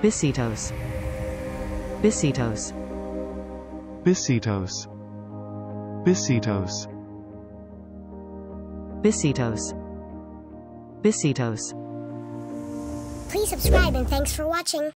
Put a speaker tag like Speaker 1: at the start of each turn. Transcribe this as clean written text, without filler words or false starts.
Speaker 1: bisetose, bisetose,
Speaker 2: bisetose, bisetose,
Speaker 1: bisetose, bisetose.
Speaker 3: Please subscribe and thanks for watching.